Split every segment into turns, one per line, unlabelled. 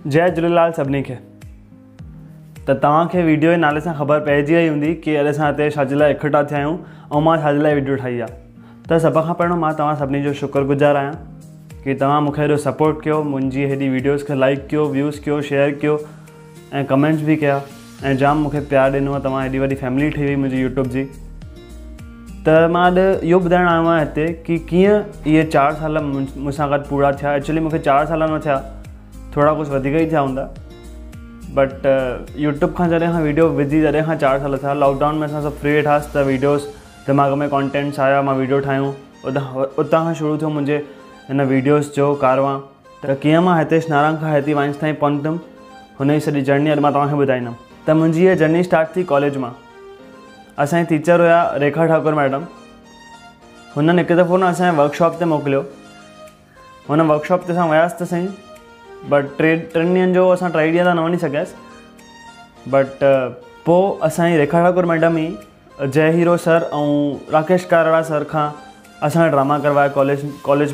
जय झूलेलाल सभिनी खे। त तव्हांखे वीडियो जे नाले सां ख़बर पइजी वई हूंदी कि अॼु असां हिते छाजे लाइ इकट्ठा थिया आहियूं ऐं मां छाजे लाइ वीडियो ठाही आहे। त सभ खां पहिरियों मां तव्हां सभिनी जो शुक्रगुज़ार आहियां कि तव्हां मूंखे हेॾो सपोर्ट कयो, मुंहिंजी हेॾी वीडियोज़ खे लाइक कयो, व्यूज़ कयो, शेयर कयो ऐं कमेंट्स बि कया ऐं जाम मूंखे प्यार ॾिनो आहे। तव्हां हेॾी वॾी फैमिली ठही वई मुंहिंजी यूट्यूब जी। त मां अॼु इहो ॿुधाइण आयो आहियां हिते कि कीअं इहे 4 साल मूंसां गॾु पूरा थिया। एक्चुअली मूंखे 4 साल न थिया, थोड़ा कुछ वधीक ही थिया हूंदा, बट यूट्यूब खां जॾहिं खां वीडियो विझी जॾहिं खां 4 साल थिया। लॉकडाउन में असां सभु फ्री वेठासीं त वीडियोज़ दिमाग़ में कॉन्टेंट्स आया, मां वीडियो ठाहियूं। उतां खां शुरू थियो मुंहिंजे हिन वीडियोज़ जो कारवां। त कीअं मां हितेश नारंग खां हेती वाइंस ताईं पहुतुमि, हुन जी सॼी जर्नी अॼु मां तव्हांखे ॿुधाईंदुमि। त मुंहिंजी इहा जर्नी स्टार्ट थी कॉलेज मां। असांजी टीचर हुया रेखा ठाकुर मैडम। हुननि हिकु दफ़ो न असांजे वर्कशॉप ते मोकिलियो। हुन वर्कशॉप ते असां वियासीं त सही, बट 3 ॾींहंनि जो असां 3 ॾींहं त न वञी सघियासीं। बट पोइ असांजी रेखा ठाकुर मैडम ई जय हीरो सर ऐं राकेश कारड़ा सर खां असां ड्रामा करवाया कॉलेज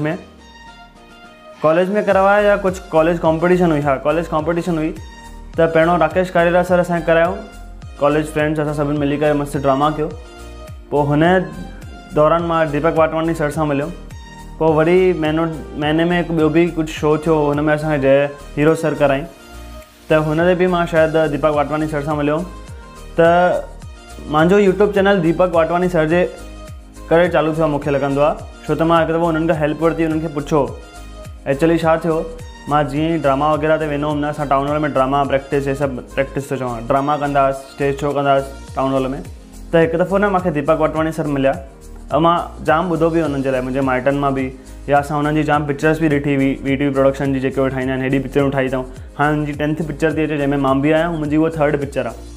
में करवाया या कुछ कॉलेज कॉम्पिटिशन हुई। हाँ, कॉलेज कॉम्पिटिशन हुई। त पहिरियों राकेश कारड़ा सर असांखे करायो, कॉलेज फ्रेंड्स असां सभिनी मिली करे मस्तु ड्रामा कयो। पोइ हुन दौरान मां दीपक वाटवानी सर सां मिलियो। पोइ वरी महीने में हिकु ॿियो बि कुझु शो थियो, हुन में असांखे जय हीरो सर कराई। त हुन ते बि मां शायदि दीपक वाटवानी सर सां मिलियो। त मुंहिंजो YouTube channel Deepak Vatwani sir जे करे चालू थियो, मूंखे लॻंदो आहे, छो त मां हिकु दफ़ो हुननि खां हेल्प वरिती, हुननि खे पुछो एक्चुअली छा थियो। मां जीअं ई ड्रामा वग़ैरह ते वेंदो हुउमि न, असां टाउन हॉल में ड्रामा प्रैक्टिस, ये सभु प्रैक्टिस थो चवां, ड्रामा कंदासीं, स्टेज शो कंदासीं टाउन हॉल में। त हिकु दफ़ो न मूंखे दीपक वाटवानी सर मिलिया ऐं मां जाम ॿुधो बि हुननि जे लाइ, मुंहिंजे माइटनि मां बि, या असां हुननि जी जाम पिक्चर्स बि ॾिठी हुई, वीटीवी प्रोडक्शन जी जेके उहे ठाहींदा आहिनि, हेॾी पिक्चरूं ठाही अथऊं। हाणे हुनजी 10th पिक्चर थी अचे जंहिंमें मां बि आहियां, मुंहिंजी उहा 3rd पिक्चर आहे।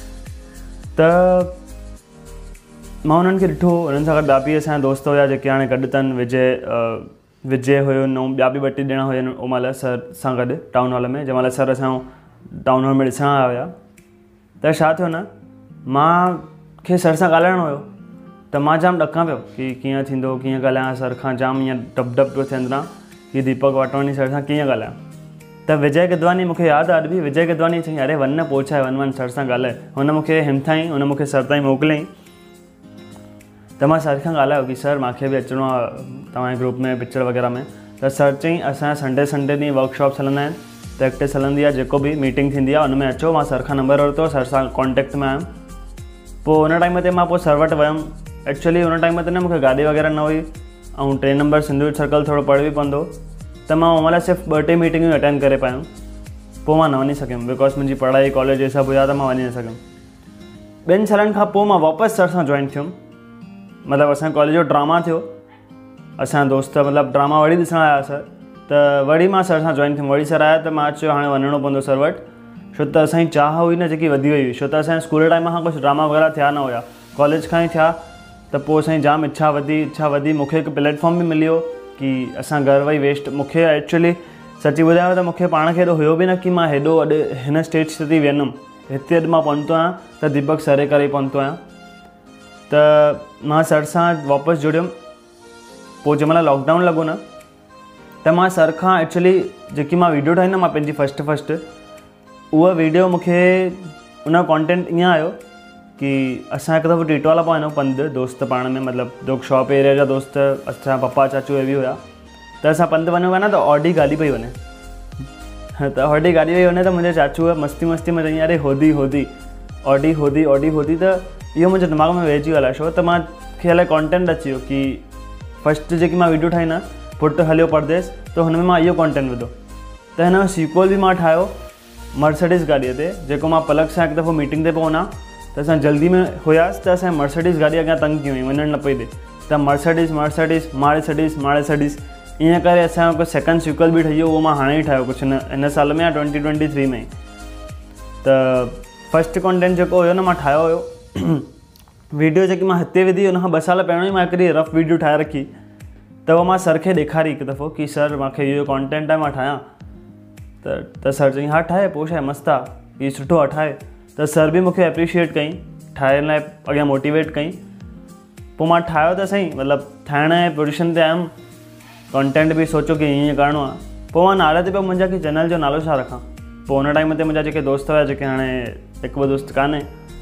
त मां हुननि खे ॾिठो, हुननि सां गॾु ॿिया बि असांजा दोस्त हुया जेके हाणे गॾु अथनि। विजय हुयो, ऐं ॿिया बि 2-3 ॼणा हुया ओं महिल सर सां गॾु टाउन हॉल में, जंहिं महिल सर असां टाउन हॉल में ॾिसण आया हुया। त छा थियो न, मूंखे सर सां ॻाल्हाइणो हुयो, त मां जाम ॾकां पियो कि कीअं थींदो, कीअं ॻाल्हायां सर खां। जाम ईअं डप पियो थिए अंदरां कि दीपक वाटवानी सर सां कीअं ॻाल्हायां। त विजय गिदवानी, मूंखे यादि आहे अॼु बि, विजय गिदवानी चई अरे वञ न पहुचाए, वञ सर सां ॻाल्हाए। हुन मूंखे हिमथाईं, हुन मूंखे सर ताईं मोकिलियईं। त मां सर खां ॻाल्हायो कि सर मूंखे बि अचिणो आहे तव्हांजे ग्रुप में, पिक्चर वग़ैरह में। त सर चई असांजा संडे ॾींहुं वर्कशॉप्स हलंदा आहिनि, प्रैक्टिस हलंदी आहे, जेको बि मीटिंग थींदी आहे हुन में अचो। मां सर खां नंबर वरितो, सर सां कॉन्टेक्ट में आयुमि। पोइ हुन टाइम ते मां पोइ सर वटि वियुमि। एक्चुअली हुन टाइम ते न मूंखे गाॾी वग़ैरह न हुई ऐं 3 नंबर सिंधू सर्कल थोरो परे बि पवंदो। त मां उन महिल सिर्फ़ु 2-3 मीटिंगूं अटेंड करे पायुमि। पोइ मां न वञी सघियुमि बिकॉज मुंहिंजी पढ़ाई, कॉलेज इहे सभु हुया, त मां वञी न सघियुमि। 2 सालनि खां पोइ मां वापसि सर सां जॉइन थियुमि। मतिलबु असांजे कॉलेज जो ड्रामा थियो, असांजा दोस्त मतिलबु ड्रामा वरी ॾिसण आया सर। त वरी मां सर सां जॉइन थियुमि। वरी सर आया त मां चयो हाणे वञिणो पवंदो सर वटि, छो त असांजी चाह हुई न जेकी वधी वई हुई, छो त असांजे स्कूल टाइम खां कुझु ड्रामा वग़ैरह थिया न हुया, कॉलेज खां ई थिया। त पोइ असांजी जाम इच्छा वधी। मूंखे हिकु प्लेटफॉर्म बि मिली वियो कि असां घर वही वेस्ट। मूंखे एक्चुअली सची ॿुधायो त मूंखे पाण खे हेॾो हुयो बि न कि मां हेॾो अॼु हिन स्टेज ते वेंदुमि। हिते अॼु मां पहुतो आहियां त दीपक सर जे करे ई पहुतो आहियां। त मां सर सां वापसि जुड़ियुमि। पोइ जंहिं महिल लॉकडाउन लॻो न, त मां सर खां एक्चुअली जेकी मां वीडियो ठाही न, मां पंहिंजी फस्ट उहा वीडियो, मूंखे उन कॉन्टेंट ईअं आयो कि असां हिकु दफ़ो टीटवाला पिया वञूं पंधु, दोस्त पाण में, मतिलबु जो शॉप एरिया जा दोस्त, असांजा पप्पा चाचू इहे बि हुया। त असां पंधु वञूं पिया न, त ऑडी गाॾी पई वञे। त ऑडी गाॾी पई वञे त मुंहिंजे चाचूअ मस्ती में चई अरे होदी ऑडी। त इहो मुंहिंजे दिमाग़ में वेहिजी वियो आहे, छो त मूंखे अलाए कॉन्टेंट अची वियो कि फस्ट जेकी मां वीडियो ठाही न, पुटु हलियो परदेस, त हुन में मां इहो कॉन्टेंट विधो। त हिन जो सीक्वल बि मां ठाहियो मर्सिडीज़ गाॾीअ ते, जेको मां पलक सां हिकु दफ़ो मीटिंग ते पियो वञा, त असां जल्दी में हुयासीं, त असांजी मर्सिडीज़ गाॾी अॻियां तंग कई हुई, वञणु न पई ॾे। त मर्सिडीज़ मार्सिडीज़ ईअं करे असांजो कुझु सेकंड सीक्वल बि ठही वियो। उहो मां हाणे ई ठाहियो, कुझु न हिन साल में या 2023 में। त फस्ट कॉन्टेंट जेको हुयो न, मां ठाहियो हुयो वीडियो जेकी मां हिते विधी, हुन खां 2 साल पहिरियों ई मां हिकिड़ी रफ वीडियो ठाहे रखी। त उहो मां सर खे ॾेखारी हिकु दफ़ो कि सर मूंखे इहो कॉन्टेंट आहे, मां ठाहियां। त सर चई हा ठाहे, पोइ छा आहे, मस्तु आहे, हीउ सुठो आहे, ठाहे। त सर बि मूंखे एप्रिशिएट कई, ठाहिण लाइ अॻियां मोटिवेट कई। पोइ मां ठाहियो त सही, मतिलबु ठाहिण जे पोजीशन ते आयुमि, कॉन्टेंट बि सोचो कि ईअं करिणो आहे। पोइ मां नाले ते पियो मुंहिंजा कि चैनल जो नालो छा रखां। पोइ हुन टाइम ते मुंहिंजा जेके दोस्त हुआ, जेके हाणे हिकु ॿ दोस्त कान्हे,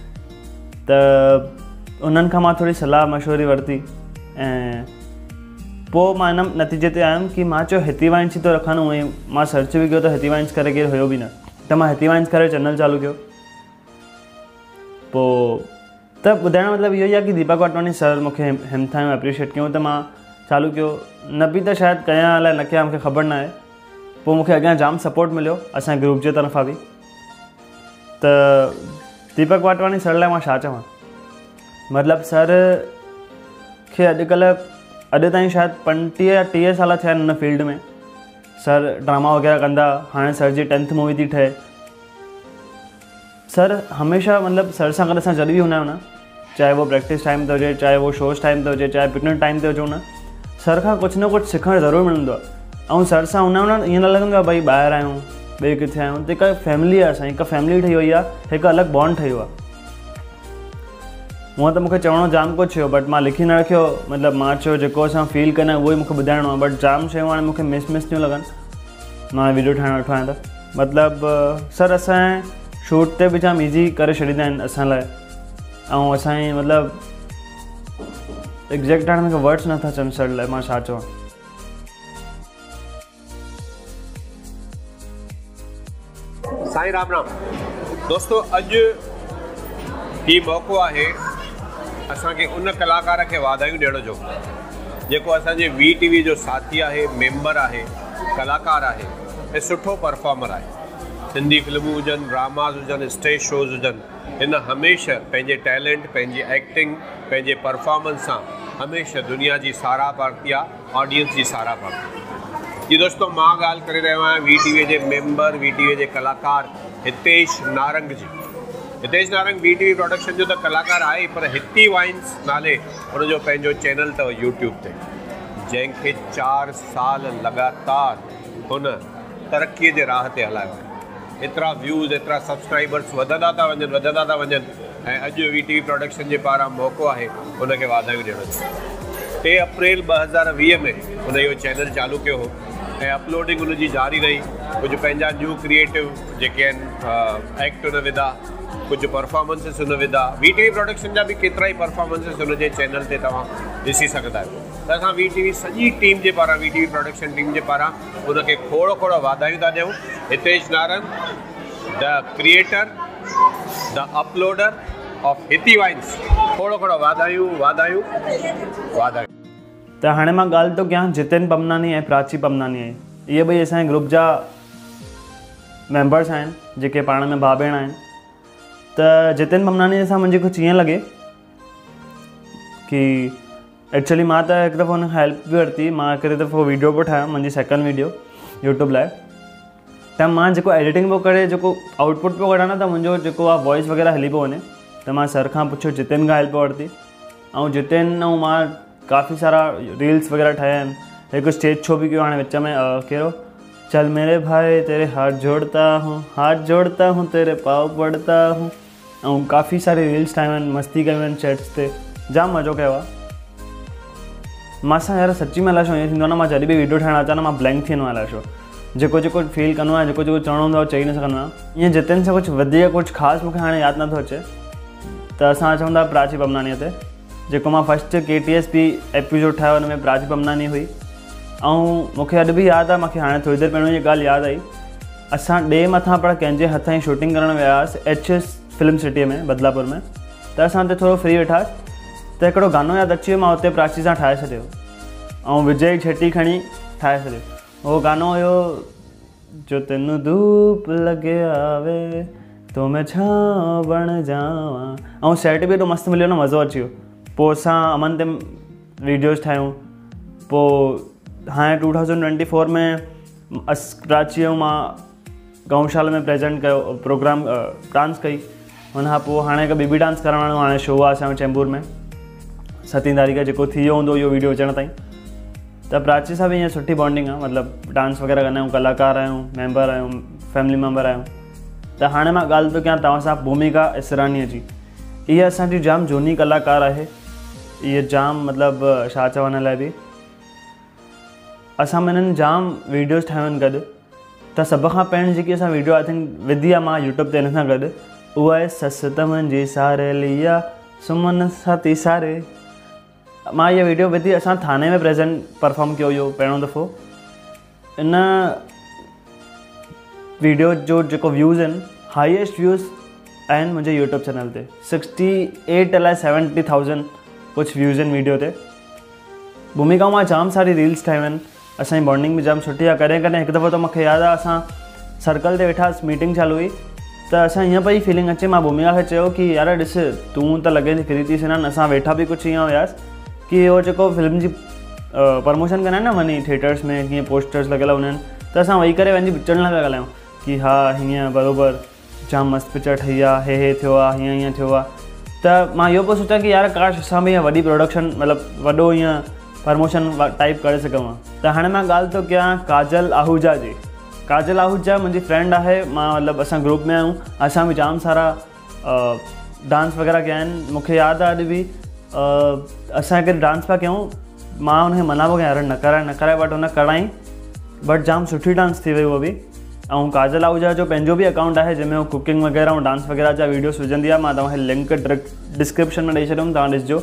त उन्हनि खां मां थोरी सलाह मशवरी वरिती ऐं पोइ मां हिन नतीजे ते आयुमि कि मां चयो हिती वाइन्स ई थो रखां न। उअं ई मां सर्च बि कयो त हिती वाइन्स करे केरु हुयो बि न, त मां हिती वाइन्स करे चैनल चालू कयो। पोइ त ॿुधाइण जो मतिलबु इहो ई आहे कि दीपक वाटवानी सर मूंखे हिमथायूं, एप्रिशिएट कयूं, त मां चालू कयो। न बि त शायदि कयां अलाए न कयां, मूंखे ख़बर न आहे। पोइ मूंखे अॻियां जाम सपोर्ट मिलियो असांजे ग्रुप जे तरफ़ां बि। त दीपक वाटवानी सर लाइ मां छा चवां, मतिलबु सर खे अॼु ताईं शायदि 25 या 30 साल थिया आहिनि हिन फील्ड में। सर ड्रामा वग़ैरह कंदा, हाणे सर जी 10th मूवी थी ठहे। सर हमेशह मतिलबु सर सां गॾु असां जॾहिं बि हूंदा आहियूं न, चाहे वो प्रैक्टिस टाइम ते हुजे, चाहे वो शोज़ टाइम ते हुजे, चाहे पिकनिक टाइम ते हुजूं न, सर खां कुझु न कुझु सिखणु ज़रूरु मिलंदो आहे। ऐं सर सां हूंदा आहियूं न, ईअं न लॻंदो आहे भई ॿाहिरि आहियूं, ॿिए किथे आहियूं। त हिकु फैमिली आहे असांजी, हिकु फैमिली ठही वई आहे, हिकु अलॻि बॉन्ड ठही वियो आहे। हूअं त मूंखे चवणो जाम कुझु हुयो, बट मां लिखी न रखियो। मतिलबु मां चयो जेको असां फील कंदा आहियूं उहो ई मूंखे ॿुधाइणो आहे। बट जाम शयूं हाणे मूंखे मिस थियूं लॻनि, मां वीडियो ठाहिणु वेठो आहियां त। मतिलबु सर असांजे शूट ते बि जाम ईज़ी करे छॾींदा आहिनि असां लाइ। ऐं असांजी मतिलबु एग्जैक्ट हाणे मूंखे वर्ड्स नथा अचनि सर लाइ मां छा चवां।
साईं राम राम दोस्तों, अॼु ही मौक़ो आहे असांखे उन कलाकार खे वाधायूं ॾियण जो जेको असांजे VTV जो साथी आहे, मेंबर आहे, कलाकार आहे ऐं सुठो परफॉर्मर आहे। सिंधी फिल्मूं हुजनि, ड्रामास हुजनि, स्टेज शोज़ हुजनि, हिन हमेशह पंहिंजे टैलेंट, पंहिंजी एक्टिंग, पंहिंजे परफॉर्मेंस सां हमेशह दुनिया जी साराह पार्टी आहे, ऑडियंस जी साराह पार्टी। जी दोस्तों, मां ॻाल्हि करे रहियो आहियां VTV जे मेंबर, VTV जे कलाकार हितेश नारंग जी। हितेश नारंग VTV प्रोडक्शन जो त कलाकार आहे, पर हिती वाइन्स नाले हुनजो पंहिंजो चैनल अथव यूट्यूब ते, जंहिंखे 4 साल लगातार हुन तरक़ीअ जे राह ते हलायो आहे। एतिरा व्यूज़, एतिरा सब्सक्राइबर्स वधंदा था वञनि ऐं अॼु VTV प्रोडक्शन जे पारां मौक़ो आहे हुनखे वाधायूं ॾियण जो। 3 अप्रैल 2020 में हुन इहो चैनल चालू कयो हो ऐं अपलोडिंग हुनजी जारी रही। कुझु पंहिंजा न्यू क्रिएटिव जेके आहिनि एक्ट हुन विधा, कुझु परफॉर्मेंसिस हुन विधा। VTV प्रोडक्शन जा बि केतिरा ई परफॉर्मेंसिस हुनजे चैनल ते तव्हां ॾिसी सघंदा आहियो। त असां VTV सॼी टीम जे पारां, VTV प्रोडक्शन टीम जे पारां हुनखे खोड़ वाधायूं था ॾियूं। Hitesh Narang, the creator, the uploader of Hiti vines, खोड़ वाधायूं।
त हाणे मां ॻाल्हि थो कयां जितिन पमनानी ऐं प्राची पमनानी आहे। इहे ॿई असांजे ग्रुप जा मेंबर्स आहिनि जेके पाण में भाउ भेण आहिनि। त जितिन पमनानी सां मुंहिंजी कुझु ईअं लॻे कि एक्चुअली मां त हिकु दफ़ो हुनखां हेल्प बि वरिती। मां हिकु दफ़ो वीडियो पियो ठाहियां, मुंहिंजी 2nd वीडियो यूट्यूब लाइ। त मां जेको एडिटिंग पियो करे, जेको आउटपुट पियो कढां न, त मुंहिंजो जेको आहे वॉइस वग़ैरह हली पियो वञे। त मां सर खां पुछियो, जितिन खां हेल्प वरिती। ऐं जितिन ऐं मां काफ़ी सारा रील्स वग़ैरह ठाहिया आहिनि। हिकु स्टेज शो बि कयो हाणे विच में, कहिड़ो चल मेरे भाई तेरे हाथ जोड़ता हूँ तेरे पाँव पड़ता हूँ। ऐं काफ़ी सारी रील्स ठाहियूं आहिनि, मस्ती कयूं आहिनि चैट्स ते, जाम मज़ो कयो आहे। मांसां यार सची में अलाए छो ईअं थींदो आहे न, मां जॾहिं बि वीडियो ठाहिणु अचां न, मां ब्लैंक थी वेंदो आहियां। अलाए छो जेको फील कंदो आहियां, जेको चवणो हूंदो आहे चई न सघंदो आहियां। ईअं जितिन सां कुझु वधीक कुझु ख़ासि मूंखे हाणे यादि नथो अचे। त असां अचूं था प्राची पमनानीअ ते। जेको मां फस्ट KTSP एपिसोड ठाहियो, हुन में प्राची पमनानी हुई। ऐं मूंखे अॼु बि यादि आहे, मूंखे हाणे थोरी देरि पहिरियों इहा ॻाल्हि यादि आई। असां ॾे मथां पाण कंहिंजे हथां ई शूटिंग करणु विया हुआसीं HS फिल्म सिटीअ में, बदलापुर में। त असां हुते थोरो फ्री वेठासीं त हिकिड़ो गानो यादि अची वियो, मां हुते प्राची सां ठाहे छॾियो ऐं विजय छेटी खणी ठाहे छॾियो। उहो गानो हुयो, जो तेनू धूप लॻे आवे तो मैं छांव बण जावां। ऐं सेट बि एॾो मस्तु मिलियो न, मज़ो अची वियो। पोइ असां अमन ते वीडियोज़ ठाहियूं। पोइ हाणे 2024 में प्राची ऐं मां गौशाला में प्रेजेंट कयो प्रोग्राम, डांस कई। हुन खां पोइ हाणे हिकु ॿी डांस करण वारो हाणे शो आहे असांजो चेंबूर में 7 तारीख़, जेको थी वियो हूंदो इहो वीडियो अचण ताईं। त प्राची सां बि ईअं सुठी बॉन्डिंग आहे, मतिलबु डांस वग़ैरह कंदा आहियूं, कलाकार आहियूं, मेंबर आहियूं, फैमिली मेंबर आहियूं। त हाणे मां ॻाल्हि थो कयां तव्हां सां भूमिका इसरानीअ जी। इहा असांजी जाम झूनी कलाकार आहे। इहे जाम मतिलबु छा चवण लाइ बि असां हिननि जाम वीडियोज़ ठाहियूं आहिनि गॾु। त सभ खां पहिरीं जेकी असां वीडियो आई थिंक विधी आहे मां यूट्यूब ते हिन सां गॾु, उहा आहे ससु त मुंहिंजी सारेली आहे सुमन साथी सारे। मां इहा वीडियो विधी, असां थाने में प्रेज़ेंट परफॉर्म कयो हुयो पहिरियों दफ़ो। इन वीडियो जो जेको व्यूज़ आहिनि, हाईएस्ट व्यूज़ आहिनि मुंहिंजे यूट्यूब चैनल ते। 68 अलाए 70,000 कुझु व्यूज़ आहिनि वीडियो ते। भूमिका मां जाम सारी रील्स ठाहियूं आहिनि, असांजी बॉन्डिंग बि जाम सुठी आहे। कॾहिं कॾहिं हिकु दफ़ो त मूंखे यादि आहे, असां सर्कल ते वेठासीं, मीटिंग चालू हुई, त असां हीअं पई फीलिंग अचे, मां भूमिका खे चयो कि यार ॾिस तूं त लॻे थी फ्री थी सघनि, असां वेठा बि कुझु हीअं हुयासीं कि इहो जेको फिल्म जी प्रमोशन कंदा आहिनि न वञी थिएटर्स में, कीअं पोस्टर्स लॻियल हूंदा आहिनि, त असां वेही करे वञी पिक्चर लाइ पिया ॻाल्हायूं कि हा हीअं बराबरि जाम मस्तु पिक्चर ठही आहे, हे थियो आहे, हीअं थियो आहे। त मां इहो पियो सोचां कि यार काश असां बि हीअं वॾी प्रोडक्शन मतिलबु वॾो हीअं प्रमोशन टाइप करे सघूं। त हाणे मां ॻाल्हि थो कयां काजल आहूजा जी। काजल आहूजा मुंहिंजी फ्रेंड आहे, मां मतिलबु असां ग्रुप में आहियूं, असां बि जाम सारा डांस वग़ैरह कया आहिनि। मूंखे यादि आहे अॼु बि असां हिकु डांस पिया कयूं, मां हुनखे मना पियो कयां यार न कराए बट हुन कराई, बट जाम सुठी डांस थी वई उहा बि। ऐं काजल आहूजा जो पंहिंजो बि अकाउंट आहे जंहिंमें उहो कुकिंग वग़ैरह ऐं डांस वग़ैरह जा वीडियोस विझंदी आहे। मां तव्हांखे लिंक डिस्क्रिप्शन में ॾेई छॾियुमि, तव्हां ॾिसिजो।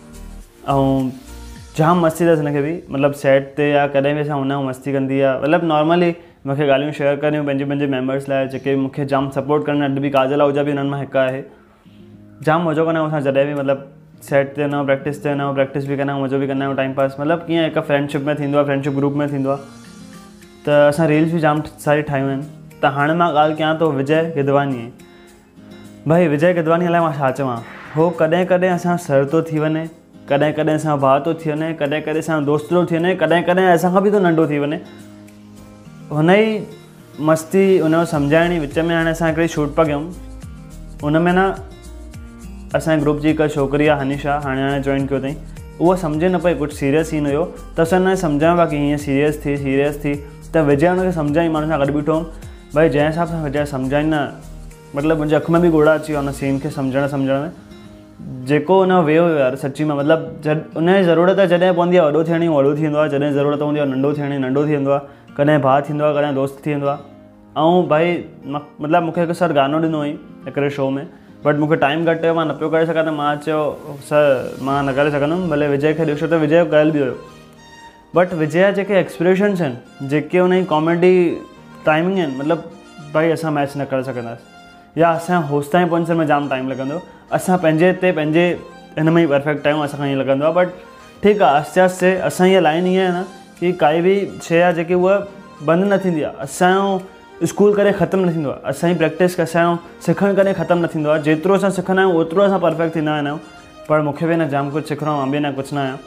ऐं जाम मस्ती अथसि हिनखे बि, मतिलबु सेट ते या कॾहिं बि असां हुन मस्ती कंदी आहे, मतिलबु नॉर्मली मूंखे ॻाल्हियूं शेयर करियूं पंहिंजे मेंबर्स लाइ जेके मूंखे जाम सपोर्ट कनि। अॼु बि काजल आहूजा बि हुननि मां हिकु आहे। जाम मज़ो कंदा आहियूं असां जॾहिं बि मतिलबु सेट ते न प्रैक्टिस ते न प्रैक्टिस बि कंदा आहियूं, मज़ो बि कंदा आहियूं, टाइम पास मतिलबु कीअं हिकु फ्रेंडशिप में थींदो आहे, फ्रेंडशिप ग्रुप में थींदो आहे। त असां रील्स बि जाम सारी ठाहियूं आहिनि। त हाणे मां ॻाल्हि कयां थो विजय गिदवानी। भाई विजय गिदवानी लाइ मां छा चवां, हो कॾहिं कॾहिं असां सर थो थी वञे, कॾहिं कॾहिं असां भाउ थो थी वञे, कॾहिं कॾहिं असां दोस्त थो थी वञे, कॾहिं कॾहिं असांखां बि थो नंढो थी वञे। हुन ई मस्ती हुनजो सम्झाइण विच में हाणे असां हिकिड़ी शूट पिया कयूं, हुन में न असांजे ग्रुप जी हिकु छोकिरी आहे हनीशा, हाणे जॉइन कयो अथई, उहा सम्झे न पई, कुझु सीरियस सीन हुयो त असां हुनखे सम्झायूं पिया कि हीअं सीरियस थी। त विजय हुनखे सम्झाई, मां हुन सां गॾु बीठो हुउमि। भाई जंहिं हिसाब सां विजय सम्झाईं न, मतिलबु मुंहिंजे अखि में बि ॻोड़ा अची विया हुन सीन खे सम्झण में। जेको हुन वे हुयो यार सची में, मतिलबु उनजी ज़रूरत जॾहिं पवंदी आहे वॾो थियण जी वॾो थी वेंदो आहे, जॾहिं ज़रूरत हूंदी आहे नंढो थियण जी नंढो थी वेंदो आहे, कॾहिं भाउ थींदो आहे, कॾहिं दोस्त थी वेंदो आहे। ऐं भाई मतिलबु मूंखे हिकु सर गानो ॾिनो हुई हिकिड़े शो में, बट मूंखे टाइम घटि हुयो, मां न पियो करे सघां, त मां चयो सर मां न करे सघंदुमि, भले विजय खे ॾिसो। त विजय जो ॻाल्हि बि हुयो, बट विजय जा जेके एक्सप्रेशन्स आहिनि, जेके हुनजी कॉमेडी टाइमिंग आहिनि, मतिलबु भाई असां मैच न करे सघंदासीं, या असांजो होस्ट ताईं पहुचण में जाम टाइम लॻंदो। असां पंहिंजे हिन में ई परफेक्ट आहियूं, असांखे ईअं लॻंदो आहे। बट ठीकु आहे, आस्ते आस्ते असां इहा लाइन ईअं आहे न कि काई बि शइ आहे जेकी उहा बंदि न थींदी आहे, असांजो स्कूल करे ख़तमु न थींदो आहे, असांजी प्रैक्टिस असांजो सिखणु करे ख़तमु न थींदो आहे। जेतिरो असां सिखंदा आहियूं ओतिरो असां परफेक्ट थींदा वेंदा आहियूं। पर मूंखे बि न जाम कुझु सिखणो आहे, मां बि न कुझु न आहियां।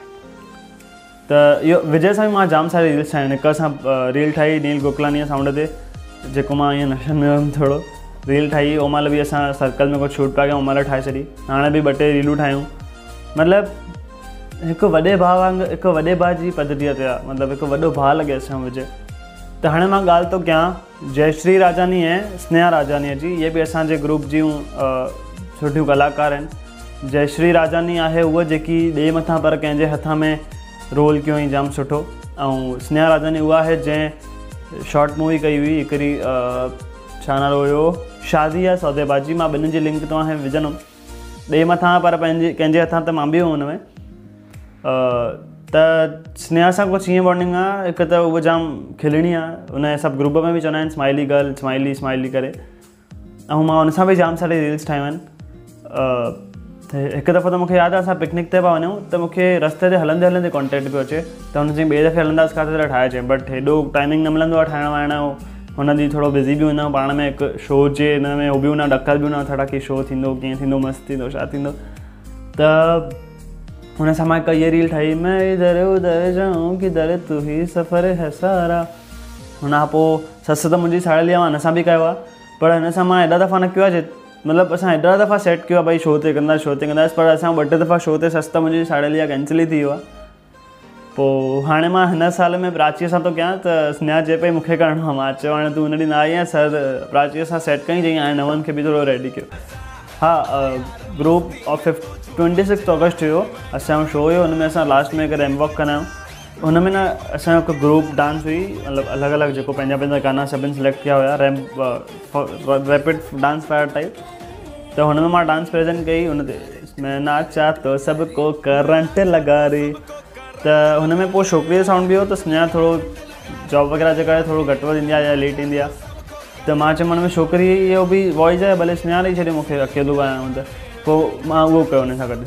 त इहो विजय सां बि मां जाम सारी रील्स ठाहियूं आहिनि। हिकु असां रील ठाही नील गोकलानीअ साउंड ते, जेको मां ईअं नशनि में हुयुमि थोरो, रील ठाही ओं महिल बि असां सर्कल में कुझु शूट पिया कयूं, ओं महिल ठाहे छॾी। हाणे बि 2-3 रीलूं ठाहियूं, मतिलबु हिकु वॾे भाउ वांगुरु, हिकु वॾे भाउ जी पद्धतीअ ते आहे, मतिलबु हिकु वॾो भाउ लॻे असां विजय। त हाणे मां ॻाल्हि थो कयां जयश्री राजानी ऐं स्नेहा राजानीअ जी। इहे बि असांजे ग्रुप जूं सुठियूं कलाकार आहिनि। जयश्री राजानी आहे उहा जेकी ॾे मथां पर कंहिंजे हथ में रोल कयो हुई जाम सुठो, ऐं स्नेहा राजानी उहा आहे जंहिं शॉर्ट मूवी कई हुई हिकिड़ी, छा नालो हुयो, शादी या सौदेबाजी। मां ॿिन्हिनि जी लिंक तव्हांखे विझंदुमि, ॾे मथां पर कंहिंजे हथां त मां बि हुउमि हुन में। त स्नेहा सां कुझु हीअं बॉन्डिंग आहे, हिकु त उहा जाम खिलणी आहे, हुनजे सभु ग्रुप में बि चवंदा आहिनि स्माइली गर्ल, स्माइली करे। ऐं मां हुन सां बि जाम सारी रील्स ठाहियूं आहिनि। हिकु दफ़ो त मूंखे यादि आहे असां पिकनिक ते पिया वञूं, त मूंखे रस्ते ते हलंदे कॉन्टेक्ट पियो अचे, त हुन चई ॿिए दफ़े हलंदासीं किथे त ठाहे अचे, बट हेॾो टाइमिंग न मिलंदो आहे ठाहिण वाइण जो। हुन ॾींहुं थोरो बिज़ी बि हूंदा आहियूं पाण में, हिकु शो जे हिन में उहो बि हूंदा, ॾकल बि हूंदा थोरा की शो थींदो कीअं थींदो, मस्तु थींदो छा थींदो। त हुन सां मां हिकु इहा रील ठाही, मैं इधर उधर जाऊं किधर तू ही सफ़र है सारा। हुन खां पोइ ससु त मुंहिंजी साड़ेली आहे, मां हिन सां बि कयो आहे, पर हिन सां मां हेॾा दफ़ा न कयो आहे, मतिलबु असां हेॾा दफ़ा सेट कयो आहे भाई शो ते कंदासीं, पर असां 2-3 दफ़ा शो ते ससु त मुंहिंजी साड़ेली आहे कैंसिल ई थी वियो आहे। पोइ हाणे मां हिन साल में प्राचीअ सां थो कयां, त स्नेहा चए पई मूंखे करिणो आहे, मां चयो हाणे तूं हुन ॾींहुं न आई आहे, सर प्राचीअ सां सेट कई, चई हाणे नवनि खे बि थोरो रेडी कयो। हा, ग्रुप ऑफ 26 अगस्त हुयो असांजो शो हुयो, हुन में असां लास्ट में हिकु रैम वॉक कंदा आहियूं, हुन में न असांजो हिकु ग्रुप डांस हुई, मतिलबु अलॻि अलॻि जेको पंहिंजा पंहिंजा गाना सभिनि सिलेक्ट कया हुया, रैपिड डांस फायर टाइप। त हुन में मां डांस प्रेज़ेंट कई, हुन ते मैं नाचा तो सबको करंट लगा रे। त हुन में पोइ छोकिरीअ जो साउंड बि हो, त स्नेहा थोरो जॉब वग़ैरह जे करे थोरो घटि वधि ईंदी आहे या लेट ईंदी आहे, त मां चयो मन में छोकिरी इहो बि वॉइस आहे, भले स्नेहा ॾेई छॾियो मूंखे अकेलो ॻायां, त पोइ मां उहो कयो हुन सां गॾु।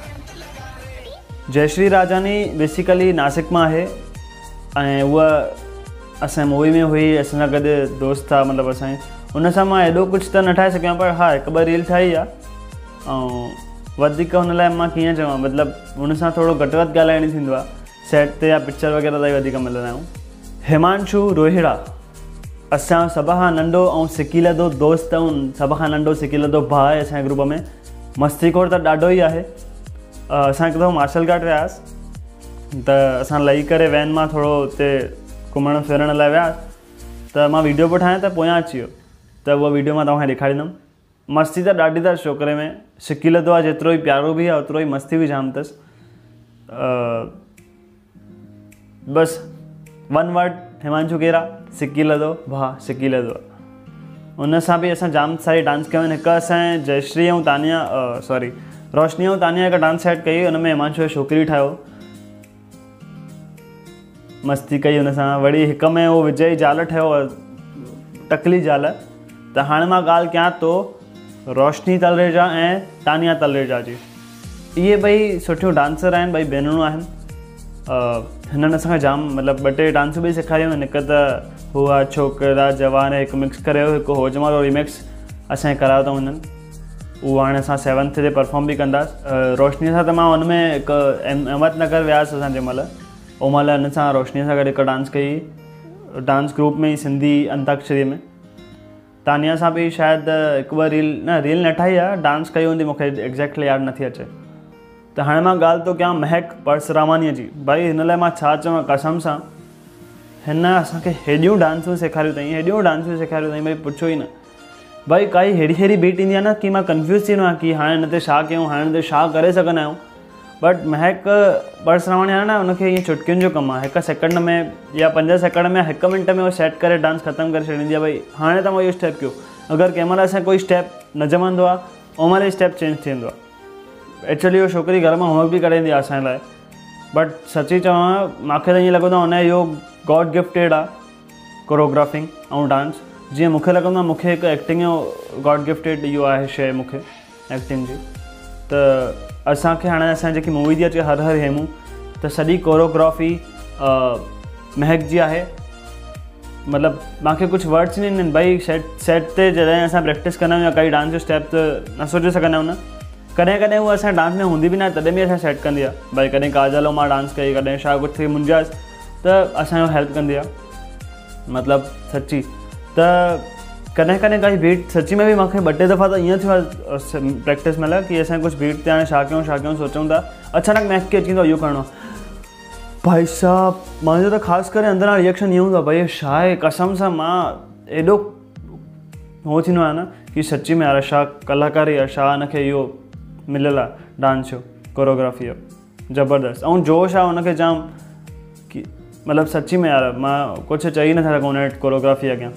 जयश्री राजानी बेसिकली नासिक मां आहे ऐं उहा असांजे मूवी में हुई, असां सां गॾु दोस्त आहे, मतिलबु असांजे हुन सां मां हेॾो कुझु त न ठाहे सघियां, पर हा हिकु ॿ रील ठाही आहे। ऐं वधीक हुन लाइ मां कीअं चवां, मतिलबु हुन सां थोरो घटि वधि ॻाल्हाइणी थींदो आहे, सेट ते या पिक्चर वग़ैरह ताईं वधीक मिलंदा आहियूं। हिमांशु रोहिड़ा असांजो सभ खां नंढो ऐं सिकीलधो दोस्त ऐं सभ खां नंढो सिकीलधो भाउ आहे असांजे ग्रुप में। मस्तीखोर त ॾाढो ई आहे। असां हिकु दफ़ो मार्शल घाट वियासीं, त असां लही करे वैन मां थोरो हुते घुमण फिरण लाइ वियासीं, त मां वीडियो पियो ठाहियां त पोयां अची वियो, त उहा वीडियो मां तव्हांखे ॾेखारींदुमि। मस्ती त ॾाढी अथसि छोकिरे में, सिकीलधो आहे जेतिरो ई प्यारो बि आहे ओतिरो ई मस्ती बि जाम अथसि। बसि वन वर्ड हिमांशु केरा, सिकीलधो भाउ सिकीलधो। हुन सां बि असां जाम सारी डांस कयूं आहिनि। हिकु असांजे जयश्री ऐं तानिया रोशनी ऐं तानिया हिकु डांस सेट कई, हुन में हिमांशु जो छोकिरी ठाहियो, मस्ती कई हुन सां। वरी हिकु में उहो विजय ज़ाल ठहियो, टकली ज़ाल। त हाणे मां ॻाल्हि कयां थो रोशनी तलरेजा ऐं तानिया तलरेजा जी। इहे ॿई सुठियूं डांसर आहिनि, ॿई भेनरूं आहिनि। हिननि असांखे जाम मतिलबु ॿ टे डांस बि सेखारियूं आहिनि। हिकु त हुआ छोकिरा जवान हिकु मिक्स करे, हिकु होजमालो रिमिक्स असांखे करायो अथऊं हिननि, उहो हाणे असां 7th ते परफॉर्म बि कंदासीं। रोशनीअ सां त मां हुन में हिकु अहमदनगर वियासीं असां जंहिं महिल, ओॾी महिल हिन सां रोशनीअ सां गॾु हिकु डांस कई, डांस ग्रुप में ई सिंधी अंताक्षरी में। तानिया सां बि शायदि हिकु ॿ रील न ठाही आहे, डांस कई हूंदी, मूंखे एग्ज़ैक्टली यादि नथी अचे। त हाणे मां ॻाल्हि थो कयां महक परसरामानीअ जी। भाई हिन लाइ मां छा चवां, कसम सां हिन असांखे हेॾियूं डांसूं सेखारियूं अथई, भई पुछो ई न। भाई काई हेड़ी बीट ईंदी आहे न कि मां कंफ्यूज़ थी वेंदो आहियां कि हाणे हिन ते छा कयूं, हाणे हिन ते छा करे सघंदा आहियूं। बट महक परसरामानी आहे न, हुनखे ईअं चुटकियुनि जो कमु आहे। 1 सेकंड में या 5 सेकंड में 1 मिंट में उहो सेट करे डांस ख़तमु करे छॾींदी आहे। भई हाणे तव्हां इहो स्टेप कयो, अगरि कंहिं महिल असां कोई स्टेप न जमंदो आहे, ओॾी महिल स्टेप चेंज थी वेंदो आहे। एक्चुअली उहो छोकिरी घर मां होमवर्क बि करे ईंदी आहे असांजे लाइ, बट सची चवां मूंखे त ईअं लॻंदो आहे हुन इहो गॉड गिफ्टेड आहे कोरियोग्राफिंग ऐं डांस। जीअं मूंखे लॻंदो आहे मूंखे हिकु एक्टिंग जो गॉड गिफ्टेड इहो आहे शइ मूंखे एक्टिंग जी। त असांखे हाणे असांजी जेकी मूवी थी अचे हर हर हेमू, त सॼी कोरियोग्राफी महक जी आहे। मतिलबु मूंखे कुझु वर्ड्स न ईंदा आहिनि। भई सेट ते जॾहिं असां प्रैक्टिस कंदा आहियूं या काई डांस जो स्टेप त न सोचे सघंदा आहियूं न, कॾहिं कॾहिं उहा असां डांस में हूंदी बि न, तॾहिं बि असां सेट कंदी आहे। भई कॾहिं काजल ऐं मां डांस कई, कॾहिं छा कुझु थी मुंहिंजासि, त असांजो हेल्प कंदी आहे, मतिलबु सची। त कॾहिं कॾहिं काई बीट सची में बि मूंखे 2-3 दफ़ा त ईअं थियो आहे प्रैक्टिस महिल कि असां कुझु बीट ते हाणे छा कयूं सोचूं था, अचानक महक खे अची वेंदो इहो करिणो। भाई साहब मुंहिंजो त ख़ासि करे अंदरां रिएक्शन इहो हूंदो आहे, भई छा आहे, कसम सां मां एॾो हो थींदो आहे न कि सची में यार छा कलाकारी आहे, छा हिनखे इहो मिलियल आहे डांस जो कोरियोग्राफी जो ज़बरदस्त। ऐं जोश आहे हुनखे जाम, कि मतिलबु सची में यार मां कुझु चई नथा सघूं हुन कोरियोग्राफी अॻियां।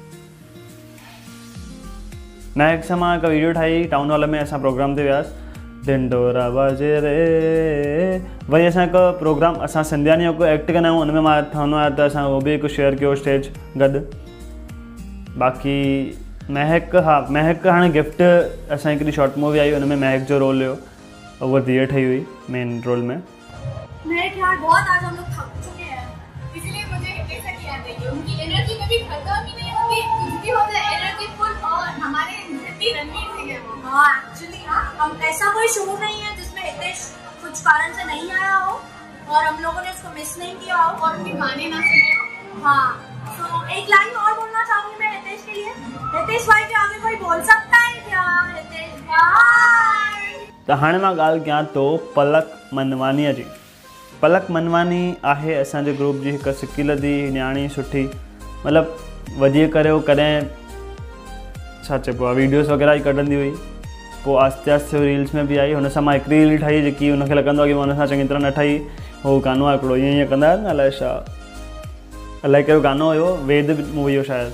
महक सां मां हिकु वीडियो ठाही, टाउन हॉल में असां प्रोग्राम ते वियासीं, ढिंडोरा बाजे रे। वरी असां हिकु प्रोग्राम असां सिंधियानी हिकु एक्ट कंदा आहियूं, हुन में मां ठहंदो आहियां, त असां उहो बि हिकु शेयर कयो स्टेज गॾु। बाक़ी महक, हा महक हाणे गिफ्ट असां हिकिड़ी शॉर्ट मूवी आई, हुन में महक जो रोल हुयो, उहा धीअ ठही हुई मेन रोल में।
महक यार बहुत आज हम लोग थक चुके हैं, इसलिए मुझे ऐसा किया चाहिए, उनकी एनर्जी कभी खत्म ही नहीं होती, कुछ भी होता है एनर्जी फुल। और हमारे रणवीर सिंह है वो। हाँ एक्चुअली हाँ, हम ऐसा कोई शो नहीं है जिसमें हितेश कुछ कारण से नहीं आया हो और हम लोगों ने उसको मिस नहीं किया हो और उनके गाने ना सुने हो। हाँ तो एक लाइन और बोलना चाहूंगी मैं हितेश के लिए। हितेश भाई के आगे कोई बोल सकता है क्या? हितेश भाई।
त हाणे मां ॻाल्हि कयां थो पलक मनवानीअ जी। पलक मनवानी आहे असांजे ग्रुप जी हिकु सिकीलधी न्याणी सुठी, मतिलबु वधीक करे उहो कॾहिं छा चइबो आहे वीडियोस वग़ैरह ई कढंदी हुई, पोइ आहिस्ते आहिस्ते रील्स में बि आई। हुन सां मां हिकिड़ी रील ठाही जेकी हुनखे लॻंदो आहे कि मां हुन सां चङी तरह न ठाही। हो गानो आहे हिकिड़ो ईअं ईअं कंदा आहिनि न, अलाए छा अलाए कहिड़ो गानो हुयो, वेद मूवी जो शायदि।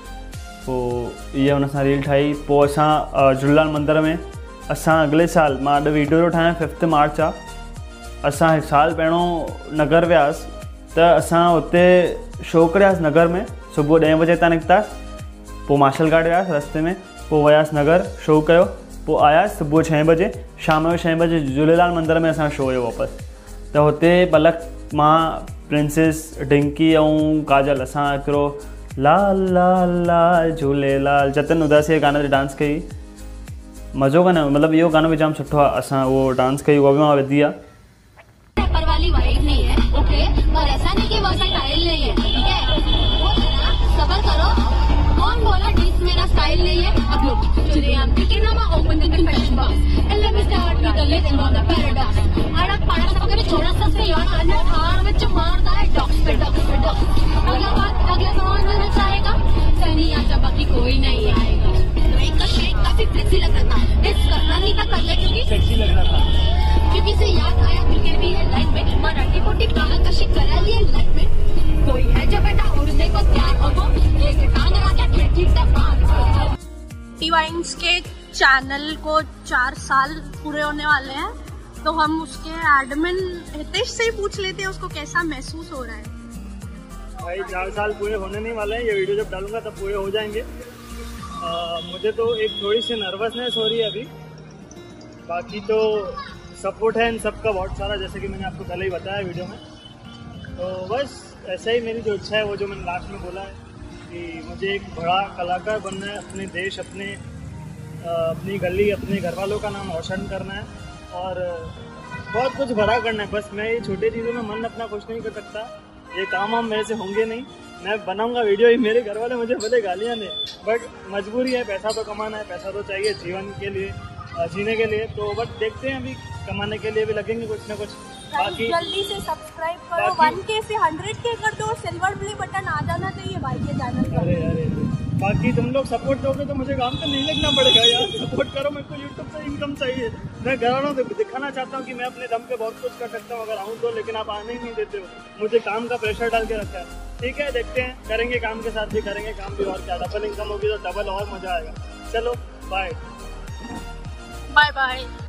पोइ इहा हुन सां रील ठाही। पोइ असां झूलेलाल मंदर में असां अॻिले साल, मां अॼु वीडियो थो ठाहियां 5 मार्च आहे, असां हिकु साल पहिरियों नगर वियासीं त असां हुते शो करियासीं नगर में। सुबुह 10 बजे हितां निकितासीं, पोइ मार्शल गार्ड वियासीं रस्ते में, पोइ वियासीं नगर शो कयो, पोइ आयासीं सुबुह 6 बजे, शाम जो 6 बजे झूलेलाल मंदर में असां शो हुयो वापसि। त हुते पलक, मां, प्रिंसेस, डिंकी ऐं काजल असां हिकिड़ो लाल लाल लाल झूलेलाल जतिन उदासीअ गाने ते डांस कई। मज़ो कंदा आहियूं, मतिलबु इहो गानो बि जाम सुठो आहे। असां उहो डांस कई, उहा बि मां विधी आहे।
पर वाली वाइब नहीं है, ओके, पर ऐसा नहीं कि वैसा स्टाइल नहीं है, ठीक है? सबर करो, कौन बोला डिस मेरा स्टाइल नहीं है? अब लोग today I'm picking up my open the confession box and let me start with the living on the paradox. आड़ा पाड़ा सब करे छोड़ा सस्ते यार, अन्य थार विच मारदा है डॉक्स पे डॉक्स। अगला कौन मिलना चाहेगा? सनी आजा बाकी कोई नहीं आएगा। ब्रेक का शेक काफी फ्लेक्सी लग रहा था, डिस करना नहीं था कर ले क्योंकि सेक्सी लग रहा था, क्योंकि से याद आया क्रिकेट भी है लाइफ में, मराठी मोटी काला कशी करा लिए लाइफ में। कोई है जो बेटा उड़ने को तैयार हो, वो एक टांग राजा ठीक से पार।
टी-वाइन्स के चैनल को 4 साल पूरे होने वाले हैं, तो हम उसके एडमिन हितेश से ही पूछ लेते हैं उसको कैसा महसूस हो रहा है।
भाई 4 साल पूरे होने नहीं वाले हैं, ये वीडियो जब डालूंगा तब पूरे हो जाएंगे। मुझे तो एक थोड़ी सी नर्वसनेस हो रही है अभी, बाकी तो सपोर्ट है इन सबका बहुत सारा, जैसे कि मैंने आपको पहले ही बताया वीडियो में। तो बस ऐसा ही मेरी जो इच्छा है, वो जो मैंने लास्ट में बोला है कि मुझे एक बड़ा कलाकार बनना है, अपने देश, अपनी गली, अपने घर वालों का नाम रोशन करना है और बहुत कुछ बड़ा करना है। बस मैं ये छोटी चीज़ों में मन अपना खुश नहीं कर सकता, ये काम मेरे से होंगे नहीं। मैं बनाऊंगा वीडियो ही, मेरे घर वाले मुझे भले गालियाँ दें, बट मजबूरी है, पैसा तो कमाना है, पैसा तो चाहिए जीवन के लिए, जीने के लिए। तो बट देखते हैं, अभी कमाने के लिए भी लगेंगे कुछ ना कुछ। बाकी
जल्दी से सब्सक्राइब करो, 1K से 100K कर दो, सिल्वर प्ले बटन आ जाना चाहिए भाई के चैनल पर।
अरे बाकी तुम लोग सपोर्ट दोगे तो मुझे काम तो नहीं लगना पड़ेगा यार, सपोर्ट करो, मेरे को यूट्यूब से इनकम चाहिए। मैं घर वालों को दिखाना चाहता हूँ कि मैं अपने दम पे बहुत कुछ कर सकता हूँ अगर आऊँ तो, लेकिन आप आने ही नहीं देते हो, मुझे काम का प्रेशर डाल के रखा है। ठीक है, देखते हैं, करेंगे काम के साथ भी करेंगे काम भी, और क्या डबल इनकम होगी तो डबल और मजा आएगा। चलो बाय
बाय बाय।